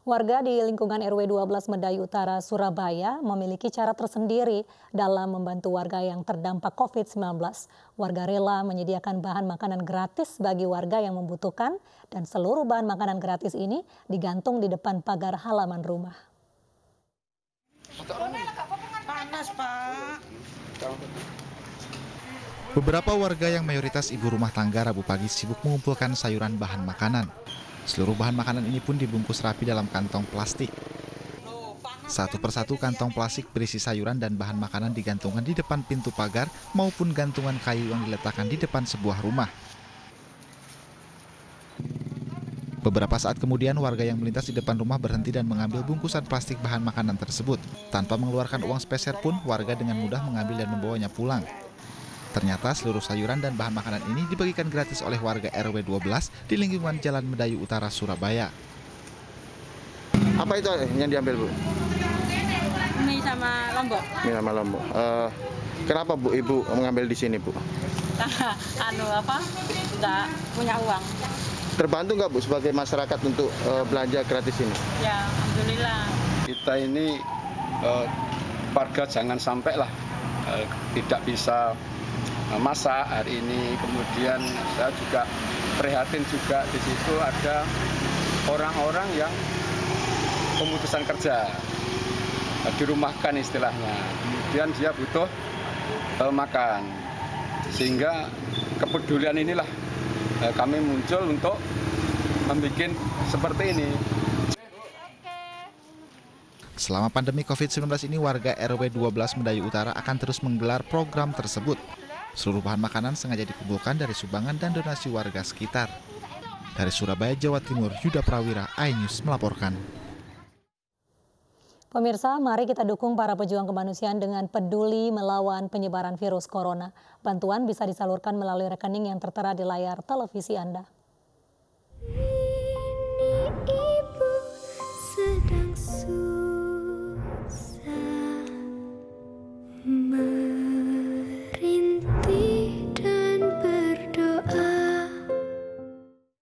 Warga di lingkungan RW 12 Medayu Utara, Surabaya memiliki cara tersendiri dalam membantu warga yang terdampak COVID-19. Warga rela menyediakan bahan makanan gratis bagi warga yang membutuhkan dan seluruh bahan makanan gratis ini digantung di depan pagar halaman rumah. Panas, Pak. Beberapa warga yang mayoritas ibu rumah tangga Rabu pagi sibuk mengumpulkan sayuran bahan makanan. Seluruh bahan makanan ini pun dibungkus rapi dalam kantong plastik. Satu persatu kantong plastik berisi sayuran dan bahan makanan digantungkan di depan pintu pagar maupun gantungan kayu yang diletakkan di depan sebuah rumah. Beberapa saat kemudian warga yang melintas di depan rumah berhenti dan mengambil bungkusan plastik bahan makanan tersebut. Tanpa mengeluarkan uang sepeser pun warga dengan mudah mengambil dan membawanya pulang. Ternyata seluruh sayuran dan bahan makanan ini dibagikan gratis oleh warga RW 12 di lingkungan Jalan Medayu Utara, Surabaya. Apa itu yang diambil, Bu? Mie sama lombok. Mie sama lombok. Kenapa, Bu, Ibu mengambil di sini, Bu? Nggak punya uang. Terbantu nggak, Bu, sebagai masyarakat untuk belanja gratis ini? Ya, alhamdulillah. Kita ini warga jangan sampai lah tidak bisa masak hari ini. Kemudian saya juga prihatin juga di situ ada orang-orang yang pemutusan kerja, dirumahkan istilahnya. Kemudian dia butuh makan, sehingga kepedulian inilah kami muncul untuk membuat seperti ini. Selama pandemi COVID-19 ini warga RW 12 Medayu Utara akan terus menggelar program tersebut. Seluruh bahan makanan sengaja dikumpulkan dari sumbangan dan donasi warga sekitar. Dari Surabaya, Jawa Timur, Yuda Prawira, iNews melaporkan. Pemirsa, mari kita dukung para pejuang kemanusiaan dengan peduli melawan penyebaran virus corona. Bantuan bisa disalurkan melalui rekening yang tertera di layar televisi Anda.